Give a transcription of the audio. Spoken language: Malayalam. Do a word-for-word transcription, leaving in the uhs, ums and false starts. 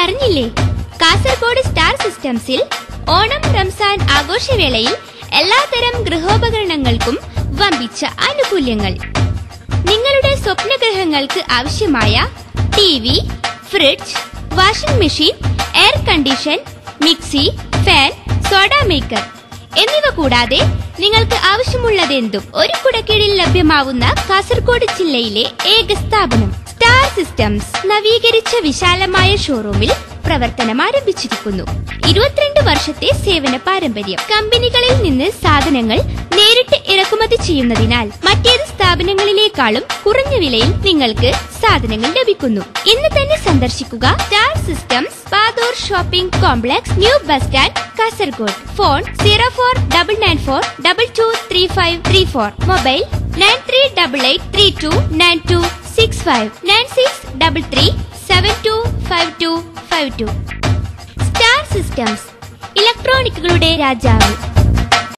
അറിഞ്ഞില്ലേ? കാസർഗോഡ് സ്റ്റാർ സിസ്റ്റംസിൽ ഓണം റംസാൻ ആഘോഷവേളയിൽ എല്ലാത്തരം ഗൃഹോപകരണങ്ങൾക്കും വമ്പിച്ച ആനുകൂല്യങ്ങൾ. നിങ്ങളുടെ സ്വപ്നഗൃഹങ്ങൾക്ക് ആവശ്യമായ T V, fridge, washing machine, air condition, mixie, fan, soda maker എന്നിവ കൂടാതെ നിങ്ങൾക്ക് ആവശ്യമുള്ളതെന്തും ഒരു കുടക്കീഴിൽ ലഭ്യമാവുന്ന കാസർഗോഡ് ജില്ലയിലെ ഏക സ്ഥാപനം സ്റ്റാർ സിസ്റ്റംസ് നവീകരിച്ച വിശാലമായ ഷോറൂമിൽ പ്രവർത്തനം ആരംഭിച്ചിരിക്കുന്നു. ഇരുപത്തിരണ്ട് വർഷത്തെ സേവന പാരമ്പര്യം. കമ്പനികളിൽ നിന്ന് സാധനങ്ങൾ നേരിട്ട് ഇറക്കുമതി ചെയ്യുന്നതിനാൽ മറ്റേത് സ്ഥാപനങ്ങളിലേക്കാളും കുറഞ്ഞ വിലയിൽ നിങ്ങൾക്ക് സാധനങ്ങൾ ലഭിക്കുന്നു. ഇന്ന് തന്നെ സന്ദർശിക്കുക star systems, Pathur shopping complex, new bus stand, Kasaragod. Phone zero four double nine four double two three five three four. Mobile nine three double eight three two nine two six five nine six double three seven two five two five two. Star systems, ഇലക്ട്രോണിക്കുകളുടെ രാജാവ്.